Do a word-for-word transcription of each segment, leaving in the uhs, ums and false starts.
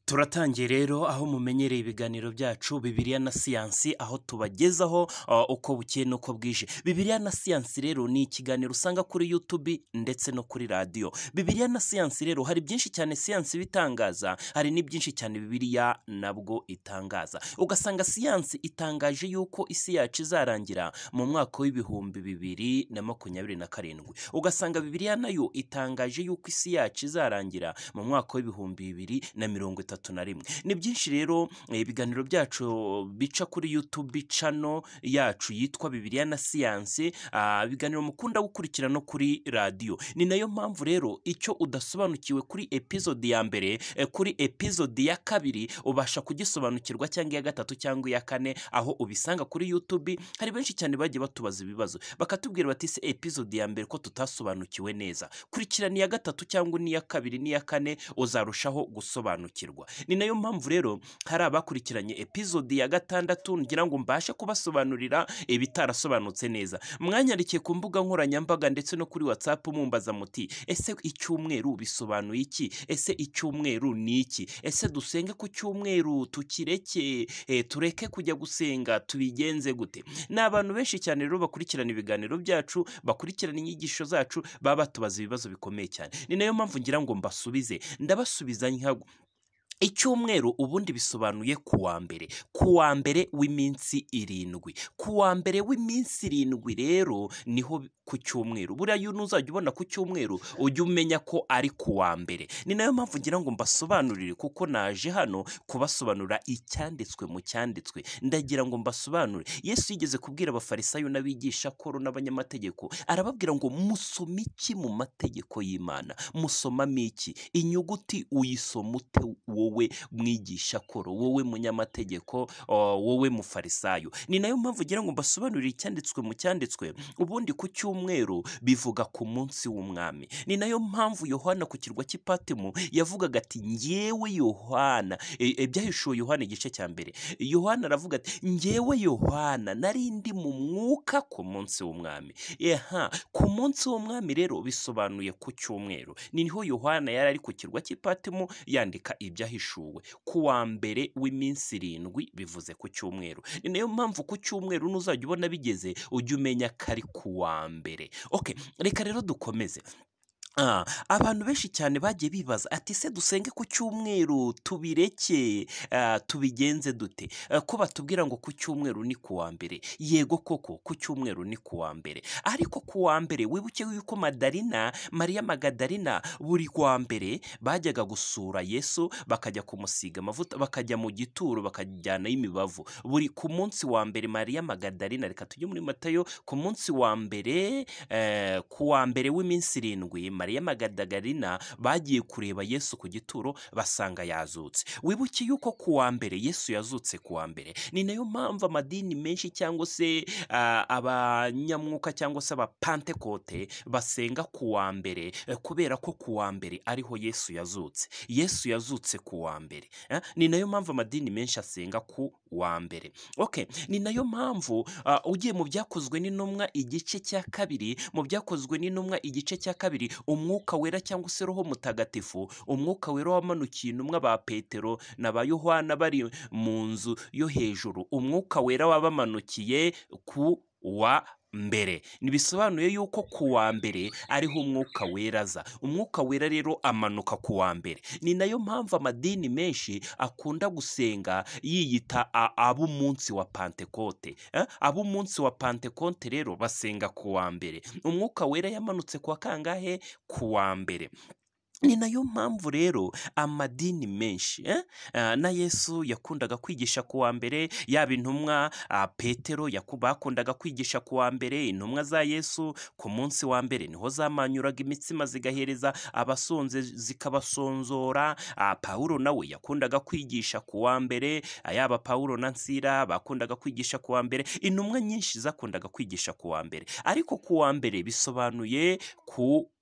Turatangiye rero aho mumenyereye ibiganiro byacu Bibiliya na siyansi, aho tubagezaho uh, uko bukeye n'uko bwije. Bibiliya na siyansi rero ni ikiganiro usanga kuri YouTube ndetse no kuri radio. Bibiliya na siyansi rero hari byinshi cyane siyansi bitangaza, hari ni byinshi cyane Bibiliya nabwo itangaza. Ugasanga siyansi itangaje yuko isi yacu izarangira mu mwaka w'ibihumbi bibiri na makumyabiri na karindwi. Ugasanga Bibiliya nayo itangaje yuko isi yacu izarangira mu mwaka w'ibihumbi bibiri na mirongo itatu na rimwe. Ni byinshi rero ibiganiro byacu bica kuri YouTube channel yacu yitwa Bibiliya na siyansi, ibiganiro mukunda gukurikira no kuri radio. Ni nayo mpamvu rero icyo udasobanukiwe kuri episode ya mbere, kuri episode ya kabiri ubasha kugisobanukirwa, cyangwa ya gatatu cyangwa ya kane, aho ubisanga kuri YouTube. Hari benshi cyane bagiye batubaza ibibazo bakatubwira bati se episode ya mbere ko tutasobanukiwe neza, kurikirana iya gatatu cyangwa ni ya kabiri ni ya kane uzarushaho gusobanukirwa. Ni nayo mpamvu rero hari abakurikiranye episode ya gatandatu ngira ngo mbashe kubasobanurira ibitarasobanutse neza. Mwanyarikiye ku mbuga nkoranyambaga ndetse no kuri WhatsApp mumbaza muti ese icyumweru bisobanuye iki, ese icyumweru ni iki, ese dusenge ku cyumweru tukireke, e, tureke kujya gusenga, tubigenze gute? Ni abantu benshi cyane rero bakurikirana ibiganiro byacu, bakurikirana inyigisho zacu, baba batubaza ibibazo bikomeye cyane. Ni nayo mpamvu ngira ngo mbasubize, ndabasubiza nkago icyumweru ubundi bisobanuye kuwa mbere, kuwa mbere w'iminsi irindwi, kuwa mbere w'iminsi irindwi rero niho ku cyumweru. Buriya nuzajya ubona ku cyumweru ujye umenya ko ari kuwa mbere. Ni nayo mpamvu ngira ngo mbasobanurire, kuko naje hano kubasobanura icyanditswe mu cyanditswe. Ndagira ngo mbasobanure, Yesu yigeze kubwira abafarisayo n'abigisha koro n'abanyamategeko, arababwira ngo musome iki mu mategeko y'Imana, musomamo iki? Inyuguti uyisoma ute wowe mwigisha koro, wowe munyamategeko, wowe mufarisayo? Ni nayo mpamvu ngira ngo mbasobanurire icyanditswe mu cyanditswe. Ubundi ku cyumweru bivuga ku munsi w'umwami. Ni nayo mpamvu Yohana ku kirwa cy'Ipatimo yavugaga ati njyewe Yohana, ibyahishuwe Yohana igice cya mbere, Yohana aravuga ati njyewe Yohana nari ndi mu mwuka ku munsi w'umwami. Eha, ku munsi w'umwami rero bisobanuye ku cyumweru. Niho Yohana yari ari ku kirwa cy'Ipatimo yandika ibyahishuwe. Ku wa mbere w'iminsi irindwi bivuze ku cyumweru. Ni nayo mpamvu ku cyumweru nuzajya ubona bigeze ujye umenya ko ari ku wa mbere. Okay, reka rero dukomeze. Ah, abantu benshi cyane bagiye bibaza ati se dusenge ku cyumweru tubireke, uh, tubigenze dute? Uh, ko batubwira ngo ku cyumweru ni kuwa mbere. Yego koko ku cyumweru ni kuwa mbere, ariko kuwa mbere wibuke yuko Madalina, Maria Magadalina, buri kwa mbere bajyaga gusura Yesu, bakajya kumusiga amavuta, bakajya mu gituro bakajyana y'imibavu. Buri ku munsi wa mbere Maria Magadalina, reka tujye muri Matayo, ku munsi wa mbere, uh, kuwa mbere w'iminsi irindwi Maria Magadalina bagiye kureba Yesu ku gituro basanga yazutse. Wibuke yuko kuwa mbere Yesu yazutse kuwa mbere. Ni nayo mpamvu amadini menshi cyangwa se uh, abanyamwuka cyangwa se abapantekote basenga kuwa mbere, uh, kubera ko kuwa mbere ariho Yesu yazutse. Yesu yazutse kuwa mbere. Uh, ni nayo mpamvu amadini menshi asenga ku wa mbere. Okay, ni nayo mpamvu uh, ugiye mu byakozwe n'intumwa igice cya kabiri, mu byakozwe n'intumwa igice cya kabiri, umwuka wera cyangwa se Roho Mutagatifu, umwuka wera wamanukiye intumwa ba Petero na ba Yohana bari mu nzu yo hejuru. Umwuka wera wabamanukiye ku wa mbere. Nibisobanuye yuko kuwa mbere ariho umwuka wera aza. Umwuka wera rero amanuka kuwa mbere. Ni nayo mpamvu amadini menshi akunda gusenga yiyita ab'umunsi wa Pantekote. Eh? Ab'umunsi wa Pantekote rero basenga kuwa mbere. Umwuka wera yamanutse kwa kangahe? Kuwa mbere. Ni nayo mpamvu rero amadini menshi, eh? uh, na Yesu yakundaga kwigisha kuwa mbere, yaba intumwa uh, Petero yakundaga kwigisha kuwa mbere. Intumwa za Yesu ku munsi wa mbere niho zamanyuraga imitsima zigahereza abasonze zikabasonzora. uh, Paulo nawe yakundaga kwigisha kuwa mbere, uh, yaba Paulo na Nsira bakundaga kwigisha kuwa mbere. Intumwa nyinshi zakundaga kwigisha kuwa mbere, ariko kuwa mbere bisobanuye ku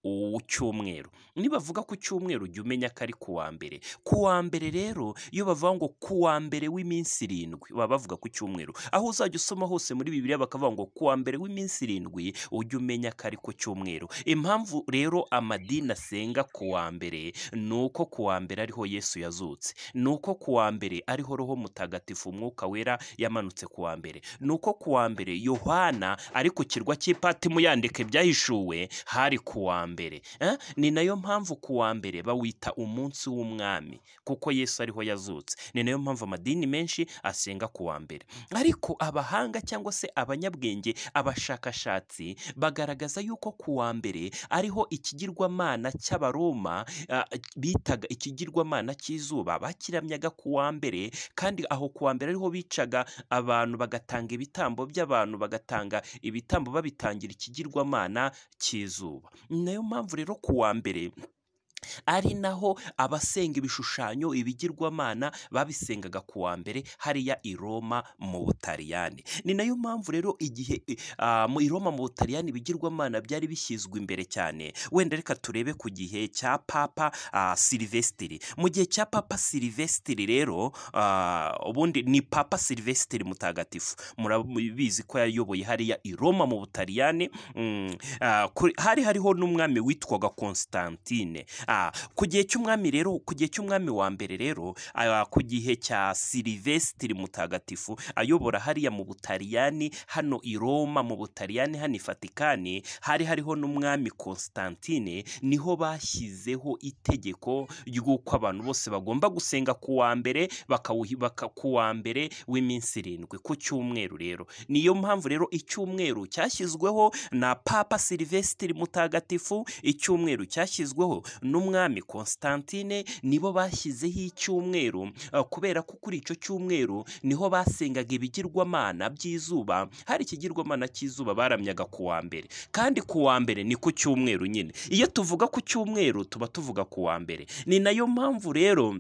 cyumweru. Nibavuga ku cyumweru jya umenya ko ari ku wa mbere. Ku wa mbere rero iyo bavuga ngo ku wa mbere w'iminsi irindwi baba bavuga ku cyumweru. Aho uzajya usoma hose muri Bibiliya bakavuga ngo ku wa mbere w'iminsi irindwi ujye umenya ko ari ku cyumweru. Impamvu rero amadini asenga ku wa mbere ni uko ku wa mbere ariho Yesu yazutse, ni uko ku wa mbere ariho Roho Mutagatifu Umwuka Wera yamanutse ku wa mbere, ni uko ku wa mbere Yohana ari ku kirwa cy'Ipatimu yandika ibyahishuwe hari ku wa mbere. Eh? Ni nayo mpamvu ku wa mbere bawita umunsi w'umwami kuko Yesu ariho yazutse. Ni nayo mpamvu amadini menshi asenga ku wa mbere. Ariko abahanga cyangwa se abanyabwenge, abashakashatsi bagaragaza yuko ku wa mbere ariho ikigirwamana cy'Abaroma uh, bitaga ikigirwamana cy'izuba bakiramyaga ku wa mbere, kandi aho ku wa mbere ariho bicaga abantu bagatanga ibitambo by'abantu, bagatanga ibitambo babitangira ikigirwamana cy'izuba. Nayo mpamvu rero ku wa mbere ari naho abasenga ibishushanyo ibigirwamana babisengaga ku wa mbere hariya i Roma mu Butaliyani. Ni nayo mpamvu rero igihe uh, mu i Roma mu Butaliyani ibigirwamana byari bishyizwe imbere cyane. Wenda reka turebe ku gihe cya Papa uh, Silvestri. Mu gihe cya Papa Silvestri rero uh, ubundi ni Papa Silvestri Mutagatifu, murabizi ko yayoboye hariya i Roma mu Butaliyani. mm, uh, hari hariho n'umwami witwaga Constantine. Ah, ku gihe cy'umwami rero ku gihe cy'umwami wa mbere rero ah, ku gihe cya Silvestri Mutagatifu ayobora hariya mu Butaliyani hano i Roma mu Butaliyani hano i Vatikani, hari hariho n'umwami Constantine. Niho bashyizeho itegeko ry'uko abantu bose bagomba gusenga ku wa mbere, bakawuhibaka ku wa mbere w'iminsi irindwi ku cyumweru. Rero niyo mpamvu rero icyumweru cyashyizweho na Papa Silvestri Mutagatifu, icyumweru cyashyizweho n'umwami Constantine. Nibo bashyizeho icyumweru uh, kubera ko kuri icyo cyumweru niho basengaga ibigirwamana by'izuba. Hari ikigirwamana cy'izuba baramyaga ku wa mbere, kandi ku wa mbere ni ku cyumweru nyine. Iyo tuvuga ku cyumweru tuba tuvuga ku wa mbere. Ni nayo mpamvu rero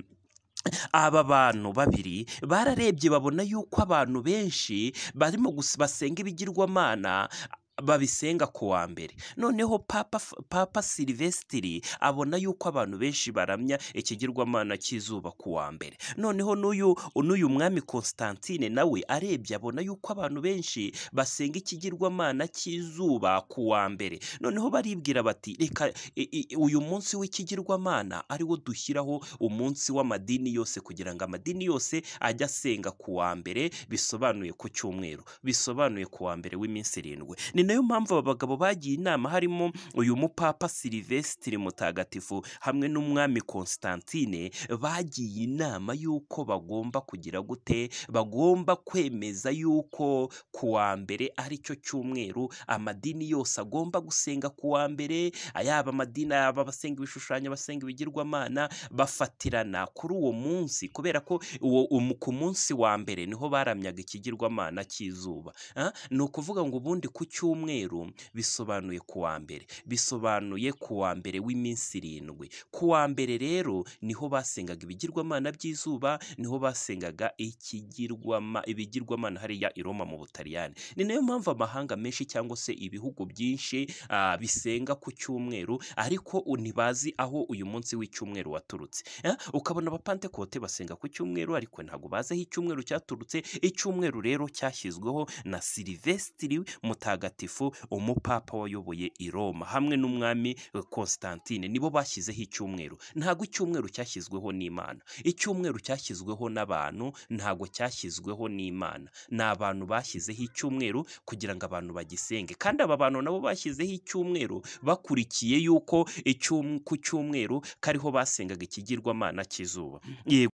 aba bantu babiri bararebye babona yuko abantu benshi barimo basenga ibigirwamana babisenga ku wa mbere. Noneho Papa Papa Silvestri abona yuko abantu benshi baramya ikigirwamana cy'izuba ku wa mbere. Noneho n'uyu n'uyu mwami Constantine nawe arebye abona yuko abantu benshi basenga ikigirwamana cy'izuba ku wa mbere. Noneho baribwira bati reka uyu munsi w'ikigirwamana ariwo dushyiraho umunsi w'amadini yose, kugira ngo amadini yose ajye asenga ku wa mbere, bisobanuye ku cyumweru, bisobanuye ku wa mbere w'iminsi irindwi. Ni nayo mpamvu aba bagabo bagiye inama, harimo uyu mupapa Silvestri Mutagatifu hamwe n'umwami Constantine, bagiye inama yuko bagomba kugira gute, bagomba kwemeza yuko ku wa mbere ari cyo cyumweru amadini yose agomba gusenga ku wa mbere. Ayaba amadini, aba basenga ibishushanyo, basenga ibigirwamana, bafatirana kuri uwo munsi, kubera ko uwo ku munsi wa mbere niho baramyaga ikigirwamana cy'izuba. Ni ukuvuga ngo ubundi ku cyumweru bisobanuye ku wa mbere, bisobanuye ku wa mbere w'iminsi irindwi. Ku wa mbere rero niho basengaga ibigirwamana by'izuba, niho basengaga ikigirwama ibigirwamana hariya i Roma mu Butaliyani. Ni nayo mpamvu amahanga menshi cyangwa se ibihugu byinshi uh, bisenga ku cyumweru, ariko ntibazi aho uyu munsi w'icyumweru waturutse. eh? Ukabona abapantekote basenga ku cyumweru, ariko ntabwo bazi aho icyumweru cyaturutse. Icyumweru rero cyashyizweho na Silvestri Mutagatifu, umupapa wayoboye i Roma hamwe n'umwami Constantine. Nibo bashyizeho icyumweru. Ntabwo icyumweru cyashyizweho n'Imana, icyumweru cyashyizweho n'abantu, ntabwo cyashyizweho n'Imana. Ni abantu bashyizeho icyumweru kugira ngo abantu bagisenge, kandi aba bantu nabo bashyizeho icyumweru bakurikiye yuko icyum ku cyumweru kariho basengaga ikigirwamana cy'izuba. Yego,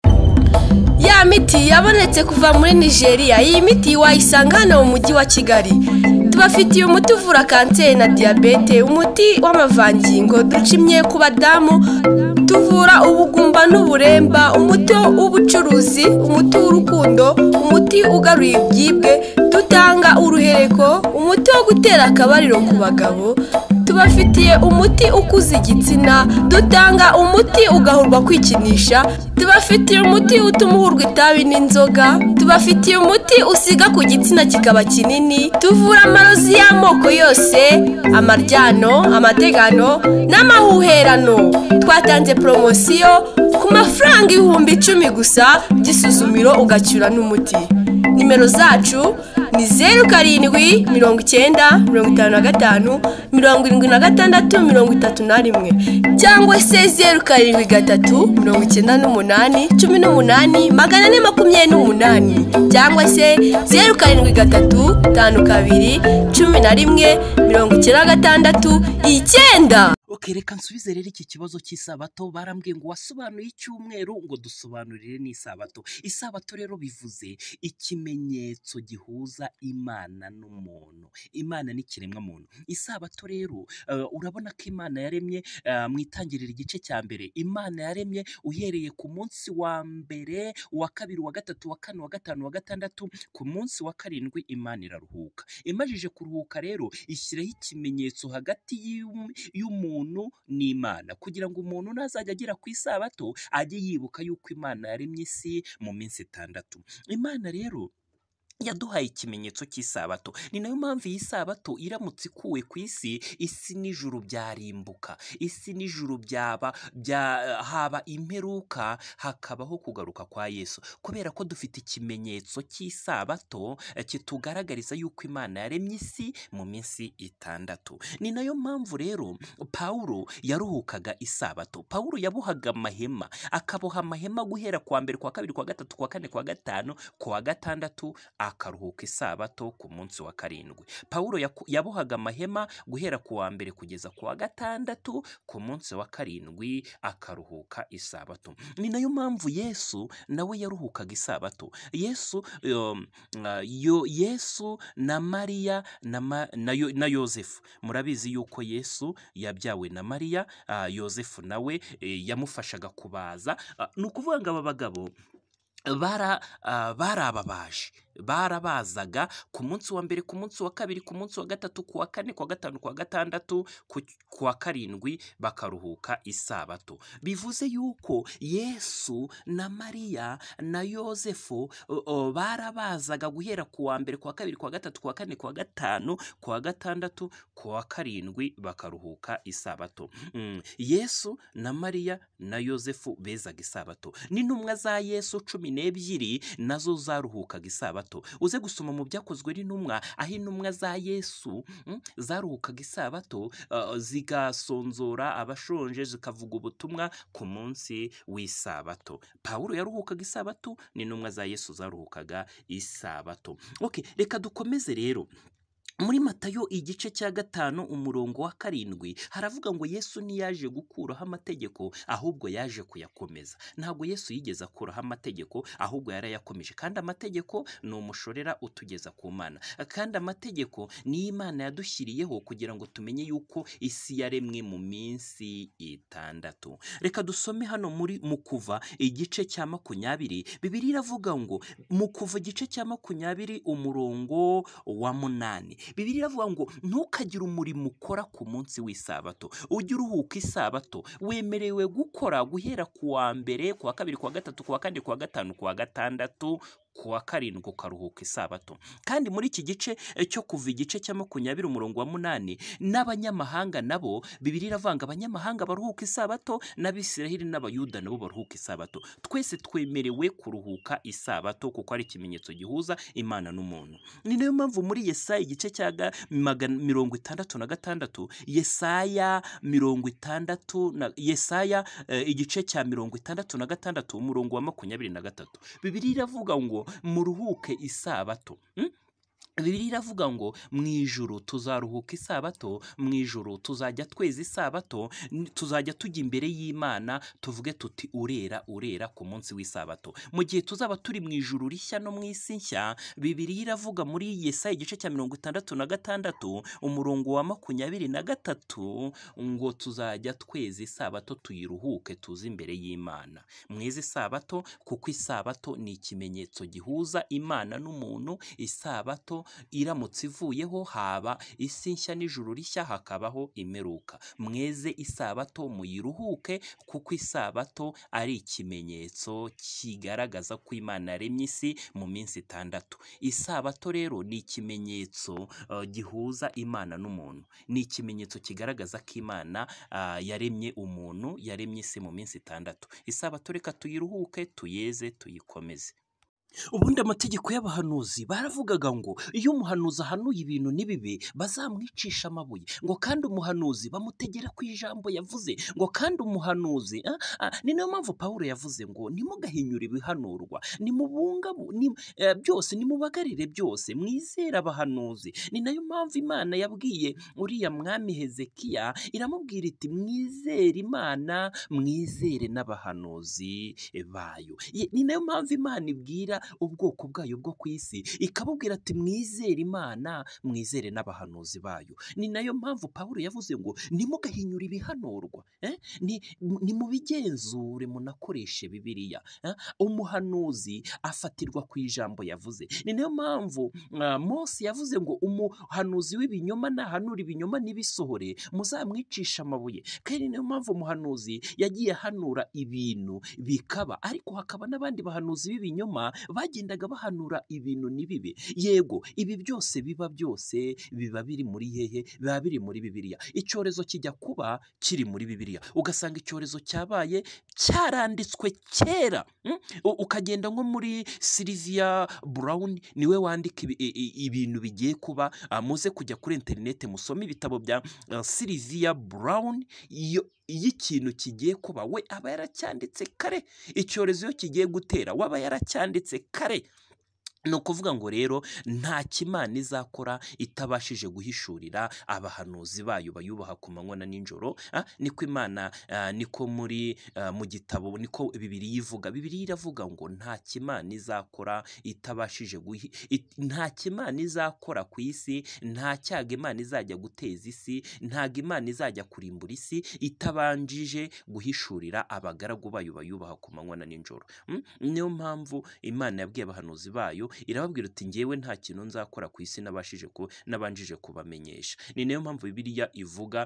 ya miti yabonetse kuva muri Nigeria. Iyi miti wayisanga hano mu mujyi wa Kigali. Tubafitiye umuti uvura kanseri na diabete, umuti w'amavangingo, ducimye ku badamu, tuvura ubugumba n'uburemba, umuti w'ubucuruzi w'ubutunzi, umuti w'urukundo, umuti ugaruye ibyibwe, dutanga uruhereko, umuti wo gutera akabariro ku bagabo, tubafitiye umuti ukuza igitsina, dutanga umuti ugahurwa kwikinisha, tubafitiye umuti utuma uhurwa itabi n'inzoga, tubafitiye umuti usiga ku gitsina kikaba kinini, tuvura amarozi y'amoko yose, amaryano, amategano n'amahuherano. Twatanze poromosiyo ku mafaranga ibihumbi icumi gusa by'isuzumiro ugacyura n'umuti. Nimero zacu ni zeru karindwi mirongo icyenda mirongo itanu na gatanu mirongo irindwi na gatandatu mirongo itatu na rimwe cyangwa se zeru karindwi gatatu mirongo icyenda n'umunani cumi n'umunani magana ane makumyabiri n'umunani cyangwa se zeru karindwi gatatu tanu kabiri cumi na rimwe mirongo icyenda na gatandatu icyenda. Okay, reka nsubize rero iki kibazo cy'isabato. Barambwiye ngo wasobanuye icyumweru, ngo dusobanurire n'isabato. Isabato rero bivuze ikimenyetso gihuza Imana n'umuntu, Imana n'ikiremwa muntu. Isabato rero uh, urabona ko Imana yaremye uh, mu itangiriro igice cya mbere, Imana yaremye uhereye ku munsi wa mbere, wa kabiri, wa gatatu, wa kane, wa gatanu, wa gatandatu, ku munsi wa karindwi Imana iraruhuka. Imajije kuruhuka rero ishyiraho ikimenyetso hagati y'umuntu n'Imana, kugira ngo umuntu nazajya agira ku isabato ajye yibuka yuko Imana yaremye isi mu minsi itandatu. Imana rero yaduhaye ikimenyetso cy'isabato. Ni nayo mpamvu iyi sabato iramutse ikuwe ku isi, isi n'ijuru byarimbuka, isi n'ijuru byaba bya haba imperuka, hakabaho kugaruka kwa Yesu, kubera ko dufite ikimenyetso cy'isabato kitugaragariza yuko Imana yaremye isi mu minsi itandatu. Ni nayo mpamvu rero Pawulo yaruhukaga isabato. Pawulo yabuhaga amahema, akaboha amahema guhera kwa mbere, kwa kabiri, kwa gatatu, kwa kane, kwa gatanu, kwa gatandatu akaruhuka isabato ku munsi wa karindwi. Pawulo yabohaga amahema guhera ku wa mbere kugeza ku wa gatandatu, ku munsi wa karindwi akaruhuka isabato. Ni nayo mpamvu Yesu nawe yaruhukaga isabato. Yesu um, uh, yo, Yesu na Mariya na, ma, na, yo, na Yosefu, murabizi yuko Yesu yabyawe na Mariya, uh, Yosefu nawe eh, yamufashaga kubaza. Uh, ni ukuvuga ngo aba bagabo bara uh, barababaje, barabazaga ku munsi wa mbere, ku munsi wa kabiri, ku munsi wa gatatu, ku wa kane, ku wa gatanu, ku wa gatandatu, ku wa karindwi bakaruhuka isabato. Bivuze yuko Yesu na Mariya na Yosefu uh, barabazaga guhera ku wa mbere, ku wa kabiri, ku wa gatatu, ku wa kane, ku wa gatanu, ku wa gatandatu, ku wa karindwi bakaruhuka isabato. Mm. Yesu na Mariya na Yosefu bezaga isabato. N'intumwa za Yesu cumi n'ebyiri nazo zaruhukaga isabato. Uze gusoma mu byakozwe n'intumwa, aho intumwa za Yesu mm, zaruhukaga isabato, uh, zigasonzora abashonje, zikavuga ubutumwa ku munsi w'isabato. Pawulo yaruhukaga isabato, n'intumwa za Yesu zaruhukaga isabato. Okay, reka dukomeze rero. Muri Matayo igice cya gatanu umurongo wa karindwi haravuga ngo Yesu ntiyaje gukuraho amategeko, ahubwo yaje kuyakomeza. Ntabwo Yesu yigeze akuraho amategeko, ahubwo yarayakomeje. Kandi amategeko ni umushorera utugeza ku Mana, kandi amategeko ni Imana yadushyiriyeho kugira ngo tumenye yuko isi yaremwe mu minsi itandatu. Reka dusome hano muri mu Kuva igice cya makumyabiri. Bibiliya iravuga ngo mu Kuva igice cya makumyabiri umurongo wa munani, Bibiliya iravuga ngo ntukagire umurimo ukora ku munsi w'isabato, ujye uruhuka isabato. Wemerewe gukora guhera ku wa mbere, ku wa kabiri, ku wa gatatu, ku wa kane, ku wa gatanu, ku wa gatandatu, ku wa karindwi ukaruhuka isabato. Kandi muri iki gice cyo Kuva igice cya makumyabiri umurongo wa munani, n'abanyamahanga nabo Bibiliya iravanga abanyamahanga baruhuka isabato, n'Abisiraheli n'Abayuda nabo baruhuka isabato. Twese twemerewe kuruhuka isabato kuko ari ikimenyetso gihuza Imana n'umuntu. Ni nayo mpamvu muri Yesaya igice cya mirongo itandatu na gatandatu, Yesaya mirongo itandatu na Yesaya uh, igice cya mirongo itandatu na gatandatu umurongo wa makumyabiri na gatatu, Bibiliya iravuga ngo muruhuke isabato. hmm? Bibiliya iravuga ngo mu ijuru tuzaruhuka isabato, mu ijuru tuzajya tweza isabato, n- tuzajya tujya imbere y'Imana tuvuge tuti urera urera ku munsi w'isabato. Mu gihe tuzaba turi mu ijuru rishya no mu isi nshya, Bibiliya iravuga muri Yesaya igice cya mirongo itandatu na gatandatu umurongo wa makumyabiri na gatatu ngo tuzajya tweza isabato tuyiruhuke tuze imbere y'Imana. Mweze isabato kuko isabato ni ikimenyetso gihuza Imana n'umuntu. Isabato iramutse ivuyeho haba isi nshya n'ijuru rishya, hakabaho imeruka. Mweze isabato muyiruhuke kuko isabato ari ikimenyetso kigaragaza ko Imana yaremye isi mu minsi itandatu. Isabato rero ni ikimenyetso uh, gihuza Imana n'umuntu, ni ikimenyetso kigaragaza ko Imana uh, yaremye umuntu, yaremye isi mu minsi itandatu. Isabato reka tuyiruhuke, tuyeze, tuyikomeze. Ubundi amategeko y'abahanuzi baravugaga ngo iyo umuhanuzi ahanuye ibintu n'ibibi bazamwicisha amabuye, ngo kandi umuhanuzi bamutegera ku ijambo yavuze, ngo kandi umuhanuzi ah, ah, ni nayo mpamvu Pawulo yavuze ngo nimugahinyure ibihanurwa, nimubunga ni, eh, byose nimubagarire byose, mwizere abahanuzi. Ni nayo mpamvu Imana yabwiye uriya mwami Hezekiya, iramubwira iti mwizere Imana, mwizere n'abahanuzi bayo. Ye- ni nayo mpamvu Imana ibwira ubwoko bwayo bwo ku isi, ikabubwira ati mwizere Imana, mwizere n'abahanuzi bayo. Ni nayo mpamvu Pawulo yavuze ngo nimugahinyure ibihanurwa, eh? ni, ni mubigenzure munakoreshe Bibiliya, eh? Umuhanuzi afatirwa ku ijambo yavuze. Ni nayo mpamvu uh, Mose yavuze ngo umuhanuzi w'ibinyoma nahanura ibinyoma n'ibisohore muzamwicisha amabuye. Kandi ni nayo mpamvu umuhanuzi yagiye ahanura ibintu bikaba, ariko hakaba n'abandi bahanuzi b'ibinyoma bagendaga bahanura ibintu n'ibibe. Yego ibi byose biba byose biba biri muri hehe? Biba biri muri Bibiliya. Icyorezo kijya kuba kiri muri Bibiliya, ugasanga icyorezo cyabaye cyaranditswe kera, mm? U- ukagenda nko muri Sylvia Brown, niwe wandika ibi- i- i- ibintu bigiye kuba. Ah, muze kujya kuri interineti musome ibitabo bya ah, Sylvia Brown. Iyo iyo ikintu kigiye kuba we aba yaracyanditse kare, icyorezo iyo kigiye gutera waba yaracyanditse kare. Ni ukuvuga ngo rero nta kimana izakora itabashije guhishurira abahanuzi bayo bayubaha ku manywa na nijoro. Ah, niko Imana ah, niko muri ah, mu gitabo niko Bibiliya ivuga. Bibiliya iravuga ngo nta kimana izakora itabashije guhi it- nta kimana izakora ku isi, nta cyago Imana izajya guteza isi, ntago Imana izajya kurimbura isi itabanjije guhishurira abagaragu bayo bayubaha ku manywa na nijoro. Mm? Niyo mpamvu Imana yabwiye abahanuzi bayo, irababwira ati ngewe nta kintu nzakora ku isi nabashije ku nabanjije kubamenyesha. Ni nayo mpamvu Bibiliya ivuga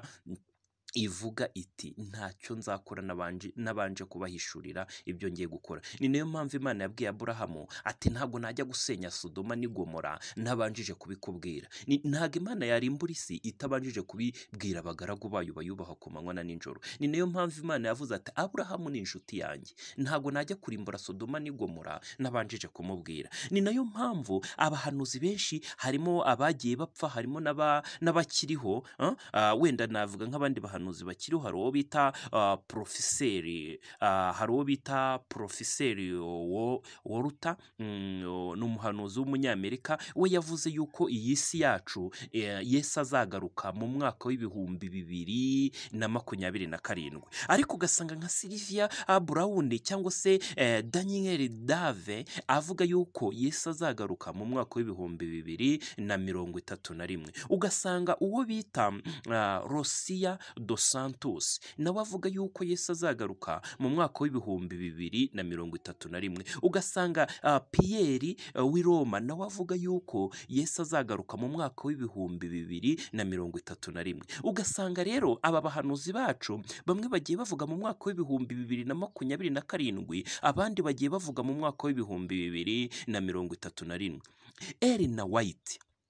ivuga iti ntacyo nzakora nabanje nabanje kubahishurira ibyo ngiye gukora. Ni nayo mpamvu Imana yabwiye Aburahamu ati ntabwo najya gusenya Sodoma n'i Gomora ntabanjije kubikubwira. Ni- ntabwo Imana yarimbura isi itabanjije kubibwira abagaragu bayo bayubaha ku manywa na nijoro. Ni nayo mpamvu Imana yavuze ati Aburahamu ni inshuti yanjye, ntabwo najya kurimbura Sodoma n'i Gomora nabanjije kumubwira. Ni nayo mpamvu abahanuzi benshi harimo abagiye bapfa, harimo n'aba- n'abakiriho, ah, ah, wenda navuga nk'abandi bahanuzi bakiriho. Hari uwo bita ah, porofeseri ah, hari uwo bita porofeseri wo Woruta, mm, o- ni umuhanuzi w'umunyamerika. We yavuze yuko iyi si yacu eh, Yesu azagaruka mu mwaka w'ibihumbi bibiri na makumyabiri na karindwi. Ariko ugasanga nka Sylvia ah, Brown cyangwa se eh, Daniel Dave avuga yuko Yesu azagaruka mu mwaka w'ibihumbi bibiri na mirongo itatu na rimwe. Ugasanga uwo bita uh, Rosia dos Santos nawe avuga yuko Yesu azagaruka mu mwaka w'ibihumbi bibiri na mirongo itatu na rimwe. Ugasanga uh, Pierre uh, w'i Roma nawe avuga yuko Yesu azagaruka mu mwaka w'ibihumbi bibiri na mirongo itatu na rimwe. Ugasanga rero aba bahanuzi bacu bamwe bagiye bavuga mu mwaka w'ibihumbi bibiri na makumyabiri na karindwi, abandi bagiye bavuga mu mwaka w'ibihumbi bibiri na mirongo itatu na rimwe. Ellen White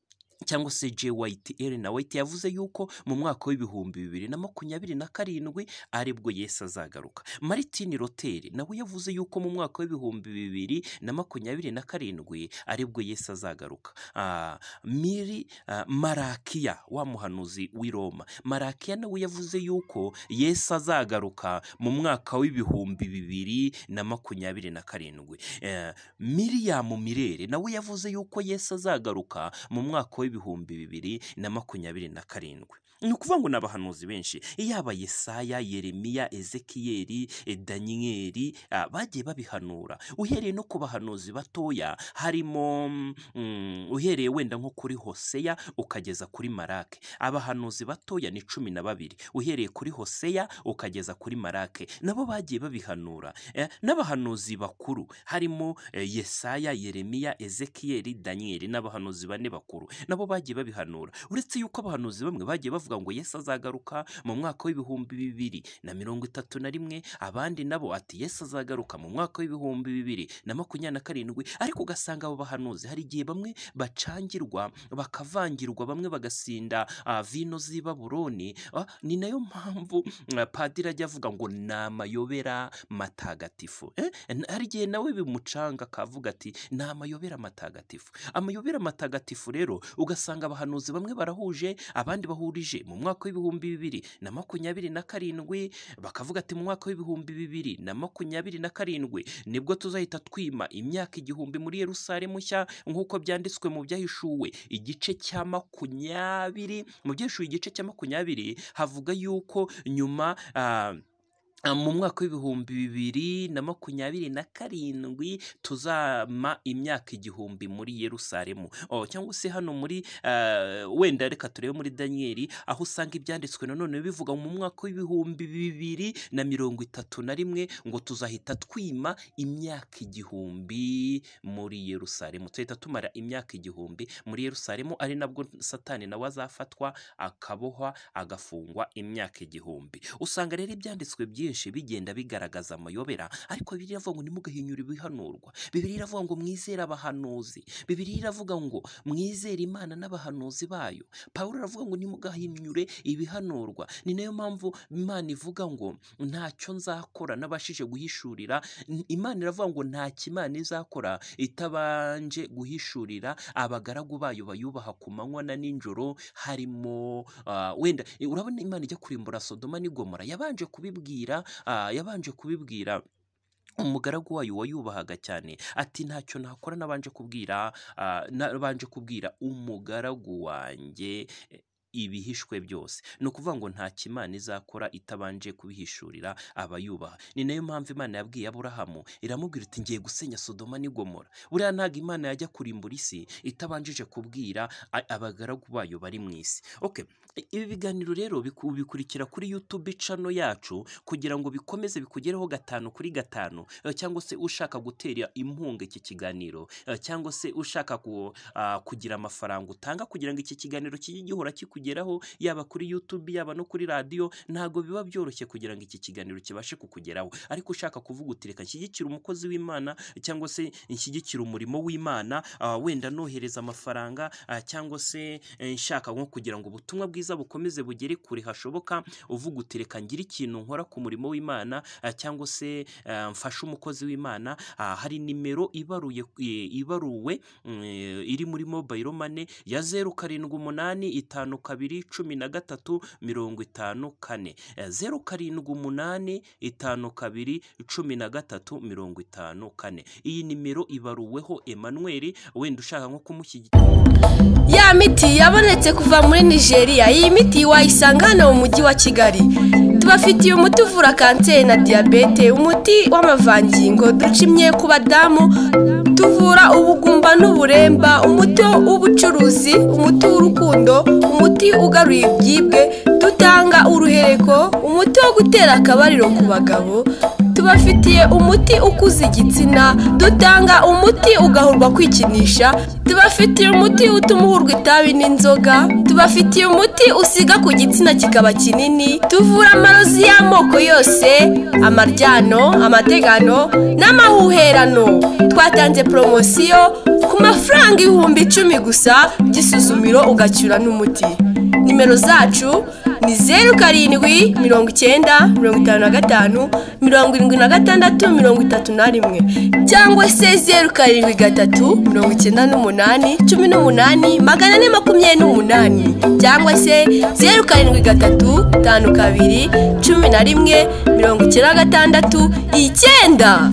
cyangwa se J. White Ellen White yavuze yuko mu mwaka w'ibihumbi bibiri na makumyabiri na karindwi aribwo Yesu azagaruka. Martin Luther nawe yavuze yuko mu mwaka w'ibihumbi bibiri na makumyabiri na karindwi aribwo Yesu azagaruka. Uh, Miri uh, Marakiya wa muhanuzi w'i Roma, Marakiya nawe yavuze yuko Yesu azagaruka mu mwaka w'ibihumbi bibiri na makumyabiri na karindwi. Uh, Miriam Mirere nawe yavuze yuko Yesu azagaruka mu mwaka w'ibihumbi bibiri na makumyabiri na karindwi. Ni ukuvuga ngo n'abahanuzi benshi, yaba Yesaya, Yeremiya, Ezekiyeli, Daniyeli, uh, bagiye babihanura. Uhereye no ku bahanuzi batoya harimo um, uhereye wenda nko kuri Hoseya ukageza kuri Marake. Abahanuzi batoya ni cumi na babiri, uhereye kuri Hoseya ukageza kuri Marake, nabo bagiye babihanura. Eh, n'abahanuzi bakuru harimo eh, Yesaya, Yeremiya, Ezekiyeli, Daniyeli, n'abahanuzi bane bakuru nabo bagiye babihanura. Uretse yuko abahanuzi bamwe bagiye bavuga ngo Yesu azagaruka mu mwaka w'ibihumbi bibiri na mirongo itatu na rimwe, abandi nabo ati Yesu azagaruka mu mwaka w'ibihumbi bibiri na makumyabiri na karindwi. Ariko ugasanga abo bahanuzi hari igihe bamwe bacangirwa bakavangirwa, bamwe bagasinda uh, vino z'i Babuloni. Uh, ni nayo mpamvu uh, padiri ajya avuga ngo ni amayobera matagatifu. Eh? Hari igihe nawe bimucanga akavuga ati ni amayobera matagatifu. Amayobera matagatifu rero ugasanga abahanuzi bamwe barahuje, abandi bahurije mu mwaka w'ibihumbi bibiri na makumyabiri na karindwi, bakavuga ati mu mwaka w'ibihumbi bibiri na makumyabiri na karindwi nibwo tuzahita twima imyaka igihumbi muri Yerusalemu nshya, nk'uko byanditswe mu byahishuwe igice cya makumyabiri. Mu byahishuwe igice cya makumyabiri havuga yuko nyuma uh, mu mwaka w'ibihumbi bibiri na makumyabiri na karindwi tuzama imyaka igihumbi muri Yerusalemu. Oh, cyangwa se hano muri uh, wenda reka turebe muri Daniyeli aho usanga ibyanditswe nanone bivuga mu mwaka w'ibihumbi bibiri na mirongo itatu na rimwe ngo tuzahita twima imyaka igihumbi muri Yerusalemu. Tuzahita tumara imyaka igihumbi muri Yerusalemu, ari nabwo Satani nawe azafatwa akabohwa agafungwa imyaka igihumbi. Usanga rero ibyanditswe byinshi bigenda bigaragaza amayobera, ariko Bibiliya iravuga ngo nimugahinyura ibihanurwa. Bibiliya iravuga ngo mwizere abahanuzi. Bibiliya iravuga ngo mwizere Imana n'abahanuzi bayo. Pawulo aravuga ngo nimugahinyure ibihanurwa. Ni nayo mpamvu Imana ivuga ngo ntacyo nzakora nabashije guhishurira. Imana iravuga ngo nta kimana izakora itabanje guhishurira abagaragu bayo bayubaha ku manywa na ninjoro. Harimo uh, wenda urabona Imana ijya kurimbura Sodoma n'i Gomora, yabanje kubibwira Uh, yabanje kubibwira umugaragu wayo wayubahaga cyane ati ntacyo nakora nabanje kubwira uh, nabanje kubwira umugaragu wanjye ibihishwe byose. Ni ukuvuga ngo nta kimana izakora itabanje kubihishurira abayubaha. Ni nayo mpamvu Imana yabwiye Aburahamu iramubwira iti ngiye gusenya Sodoma n'i Gomora. Buriya ntabwo Imana yajya kurimbura isi itabanjije kubwira abagaragu bayo bari mu isi. Okay, ibi biganiro rero bikurikira kuri YouTube channel yacu kugira ngo bikomeze bikugereho gatanu kuri gatanu, cyangwa se ushaka gutera impunga iki kiganiro, cyangwa se ushaka ku, uh, kugira amafaranga utanga kugira ngo iki kiganiro kijye gihora kikugeraho, yaba kuri YouTube yaba no kuri radio, ntago biba byoroshye kugira ngo iki kiganiro kibashe kukugeraho. Ariko ushaka kuvuga uti reka nshyigikira umukozi w'Imana cyangwa se nshyigikira umurimo w'Imana, uh, wenda nohereza amafaranga, uh, cyangwa se uh, nshaka nko kugira ngo ubutumwa bwiza bukomeze bugere kure hashoboka, uvuga uti reka ngira ikintu nkora ku murimo w'Imana, uh, cyangwa se uh, mfasha umukozi w'Imana, uh, hari nimero ibaruye ibaruwe uh, iri muri mobile money ya zeru karindwi umunani itanu kabiri cumi na gatatu mirongo itanu kane, zeru karindwi umunani itanu kabiri cumi na gatatu mirongo itanu kane. Iyi nimero ibaruweho Emmanuel, wenda ushaka nko kumushyigikira. Ya miti yabonetse kuva muri Nigeria. Iyi miti wayisanga hano mu mujyi wa Kigali. Tubafitiye umuti uvura kanseri na diabete, umuti w'amavangingo, ducimye ku badamu, tuvura ubugumba n'uburemba, umuti w'ubucuruzi, umuti w'urukundo, umuti ugaruye ibyibwe, dutanga uruhereko, umuti wo gutera akabariro ku bagabo. Tubafitiye umuti ukuza igitsina, dutanga umuti ugahurwa kwikinisha, tubafitiye umuti utuma uhurwa itabi n'inzoga, tubafitiye umuti usiga ku gitsina kikaba kinini, tuvura amarozi y'amoko yose, amaryano, amategano n'amahuherano. twatanze poromosiyo ku mafaranga ibihumbi icumi gusa by'isuzumiro ugacyura n'umuti. Nimero zacu ni zeru karindwi mirongo icyenda mirongo itanu na gatanu mirongo irindwi na gatandatu mirongo itatu na rimwe cyangwa se zeru karindwi gatatu mirongo icyenda n'umunani cumi n'umunani magana ane makumyabiri n'umunani cyangwa se zeru karindwi gatatu tanu kabiri cumi na rimwe mirongo icyenda na gatandatu icyenda.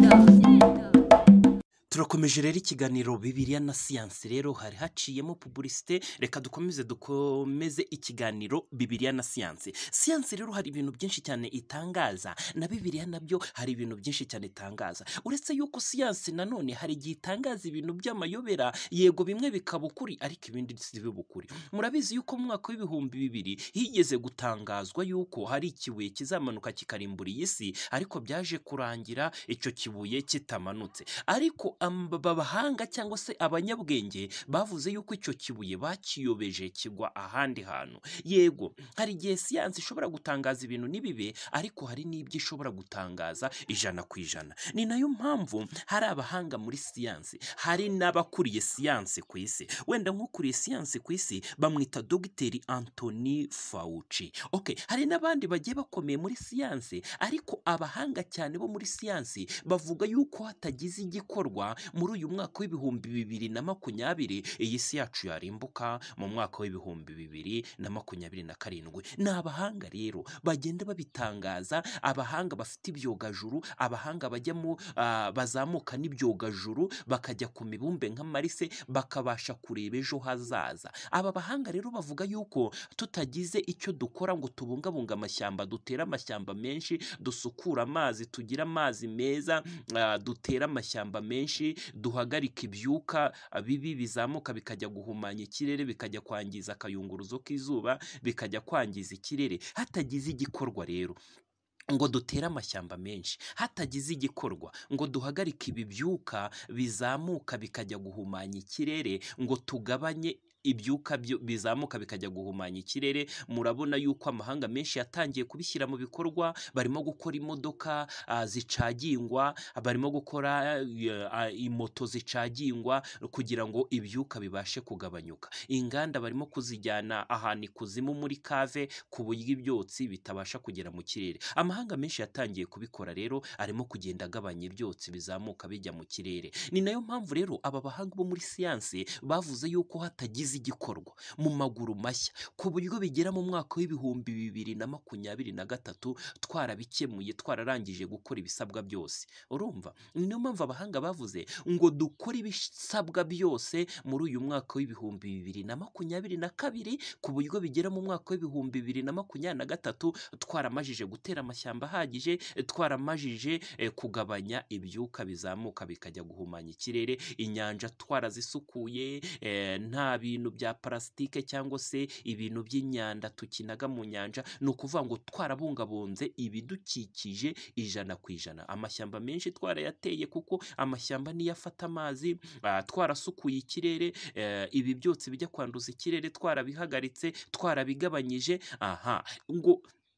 turakomeje rero ikiganiro Bibiliya na siyansi. Rero hari haciyemo publicité, reka dukomeze dukomeze ikiganiro Bibiliya na siyansi. Siyansi rero hari ibintu byinshi cyane itangaza, na Bibiliya nabyo hari ibintu byinshi cyane itangaza. Uretse yuko siyansi nanone hari igihe itangaza ibintu by'amayobera, yego bimwe bikaba ukuri ariko ibindi si bukuri. Murabizi yuko mu mwaka w'ibihumbi bibiri higeze gutangazwa yuko hari ikibuye kizamanuka kikarimbura iyi si, ariko byaje kurangira icyo kibuye kitamanutse. Ariko abahanga cyangwa se abanyabwenge bavuze yuko icyo kibuye bakiyobeje kigwa ahandi hantu. Yego hari igihe siyansi ishobora gutangaza ibintu nibibe, ariko hari n'ibyo ishobora gutangaza ijana ku ijana. Ni nayo mpamvu hari abahanga muri siyansi, hari n'abakuriye siyansi ku isi. Wenda nk'ukuriye siyansi ku isi bamwita Dogiteri Anthony Fauci. Okay, hari n'abandi bagiye bakomeye muri siyansi, ariko abahanga cyane bo muri siyansi bavuga yuko hatagize igikorwa muri uyu mwaka w'ibihumbi bibiri na makumyabiri iyi si yacu yarimbuka mu mwaka w'ibihumbi bibiri na makumyabiri na karindwi. Ni abahanga rero bagenda babitangaza, abahanga bafite ibyogajuru, abahanga bajya mu uh, bazamuka n'ibyogajuru bakajya ku mibumbe nka Marise bakabasha kureba ejo hazaza. Aba bahanga rero bavuga yuko tutagize icyo dukora ngo tubungabunga amashyamba, dutera amashyamba menshi, dusukura amazi, tugira amazi meza, uh, dutera amashyamba menshi, duhagarika ibyuka bibi bizamuka bikajya guhumanya ikirere, bikajya kwangiza akayunguruzo k'izuba, bikajya kwangiza ikirere. Hatagize igikorwa rero ngo dutere amashyamba menshi, hatagize igikorwa ngo duhagarike ibi byuka bizamuka bikajya guhumanya ikirere, ngo tugabanye ibyuka bizamuka bikajya guhumanya ikirere, murabona yuko amahanga menshi yatangiye kubishyira mu bikorwa. Barimo gukora imodoka uh, zicagingwa, barimo gukora uh, imoto zicagingwa kugira ngo ibyuka bibashe kugabanyuka. Inganda barimo kuzijyana ahantu ikuzimu muri kave ku buryo ibyotsi bitabasha kugera mu kirere. Amahanga menshi yatangiye kubikora rero, arimo kugenda agabanya ibyotsi bizamuka bijya mu kirere. Ni nayo mpamvu rero aba bahanga bo muri siyansi bavuze yuko hatagize igikorwa mu maguru mashya ku buryo bigera mu mwaka w'ibihumbi bibiri na makumyabiri na gatatu twarabikemuye, twararangije gukora ibisabwa byose. Urumva, ni nayo mpamvu abahanga bavuze ngo dukore ibisabwa byose muri uyu mwaka w'ibihumbi bibiri na makumyabiri na kabiri, ku buryo bigera mu mwaka w'ibihumbi bibiri na makumyabiri na gatatu twaramajije gutera amashyamba ahagije, twaramajije eh, kugabanya ibyuka bizamuka bikajya guhumanya ikirere, inyanja twarazisukuye, eh, nta bintu bya parasitike cyangwa se ibintu by'inyanda tukinaga mu nyanja. Ni ukuvuga ngo twarabungabunze ibidukikije ijana ku ijana. Amashyamba menshi twarayateye kuko amashyamba niyo afata amazi. Uh, twarasukuye ikirere, uh, ibi byose bijya kwanduza ikirere twarabihagaritse, twarabigabanyije. Aha, ngo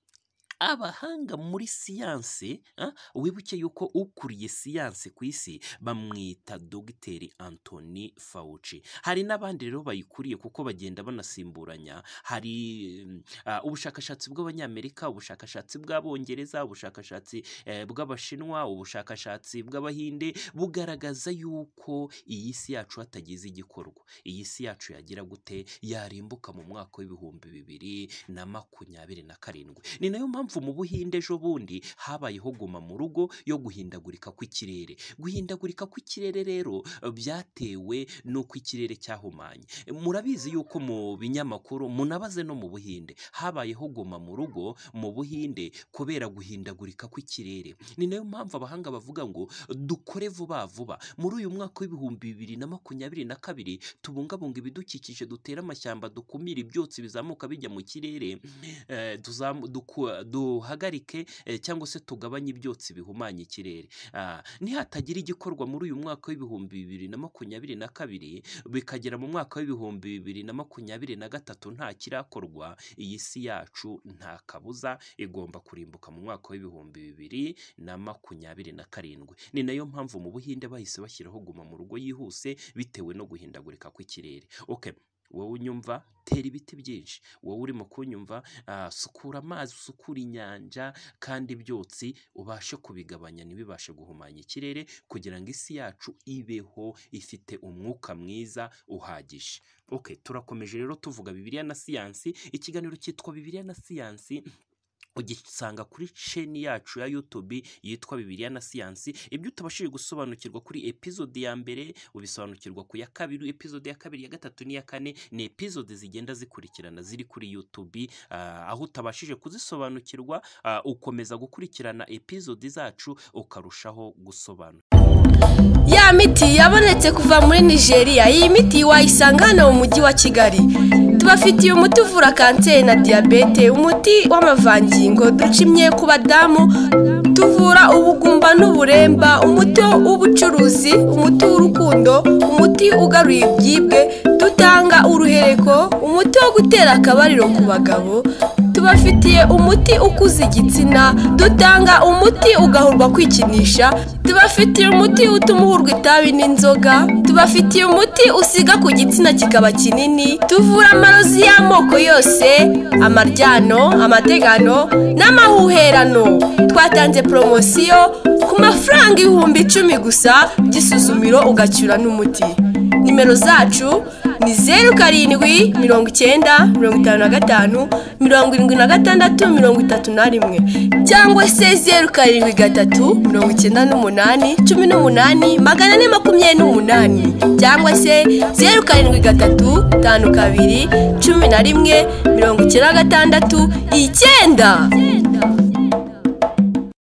abahanga muri siyansi, uh, wibuke yuko ukuriye siyansi ku isi bamwita Dogiteri Anthony Fauci. Hari n'abandi rero bayikuriye kuko bagenda banasimburanya. Hari uh, ubushakashatsi bw'Abanyamerika, ubushakashatsi bw'Abongereza, ubushakashatsi eh, bw'Abashinwa, ubushakashatsi bw'Abahinde bugaragaza yuko iyi si yacu hatagize igikorwa, iyi si yacu yagira gute, yarimbuka mu mwaka w'ibihumbi bibiri na makumyabiri na karindwi. Ni nayo mpamvu mu Buhinde ejo bundi habayeho guma mu rugo yo guhindagurika kw'ikirere. Guhindagurika kw'ikirere rero byatewe n'uko ikirere cyahumanye. Murabizi yuko mu binyamakuru, munabaze no mu Buhinde, habayeho guma mu rugo mu Buhinde kubera guhindagurika kw'ikirere. Ni nayo mpamvu abahanga bavuga ngo dukore vuba vuba muri uyu mwaka w'ibihumbi bibiri na makumyabiri na kabiri, tubungabunga ibidukikije, dutera amashyamba, dukumira ibyotsi bizamuka bijya mu kirere, eh, duzamu, duku, duhagarike eh, cyangwa se tugabanye ibyotsi bihumanya ikirere. Ah, nihatagira igikorwa muri uyu mwaka w'ibihumbi bibiri na makumyabiri na kabiri bikagera mu mwaka w'ibihumbi bibiri na makumyabiri na gatatu nta kirakorwa, iyi si yacu nta kabuza igomba kurimbuka mu mwaka w'ibihumbi bibiri na makumyabiri na karindwi. Ni nayo mpamvu mu Buhinde bahise bashyiraho guma mu rugo yihuse bitewe no guhindagurika kw'ikirere. Okay, wowe unyumva tera ibiti byinshi, wowe urimo kunyumva uh, sukura amazi, usukura inyanja, kandi ibyotsi ubashe kubigabanya ntibibashe guhumanya ikirere kugira ngo isi yacu ibeho ifite umwuka mwiza uhagije. Okay, turakomeje rero tuvuga Bibiliya na siyansi. Ikiganiro cyitwa Bibiliya na siyansi ugisanga kuri channel yacu ya YouTube yitwa Bibiliya na siyansi. Ibyo utabashije gusobanukirwa kuri episode ya mbere ubisobanukirwa ku ya kabiri, episode ya kabiri, ya gatatu n'iya kane. Ni episode zigenda zikurikirana ziri kuri YouTube. Uh, aho utabashije kuzisobanukirwa uh, ukomeza gukurikirana episode zacu ukarushaho gusobanura. Ya miti yabonetse kuva muri Nigeria. Iyi miti wayisanga hano mu mujyi wa Kigali. Tubafitiye umuti uvura kanseri na diabete, umuti w'amavangingo, ducimye ku badamu, tuvura ubugumba n'uburemba, umuti w'ubucuruzi, umuti w'urukundo, umuti ugaruye ibyibwe, dutanga uruhereko, umuti wo gutera akabariro ku bagabo. Tubafitiye umuti ukuza igitsina, dutanga umuti ugahurwa kwikinisha, tubafitiye umuti utuma uhurwa itabi n'inzoga, tubafitiye umuti usiga ku gitsina kikaba kinini, tuvura amarozi y'amoko yose, amaryano, amategano n'amahuherano. Twatanze promosiyo ku mafaranga ibihumbi icumi gusa by'isuzumiro ugacyura n'umuti. Nimero zacu ni zeru karindwi mirongo icyenda mirongo itanu na gatanu mirongo irindwi na gatandatu mirongo itatu na rimwe cyangwa se zeru karindwi gatatu mirongo icyenda n'umunani cumi n'umunani magana ane makumyabiri n'umunani cyangwa se zeru karindwi gatatu tanu kabiri cumi na rimwe mirongo icyenda na gatandatu icyenda.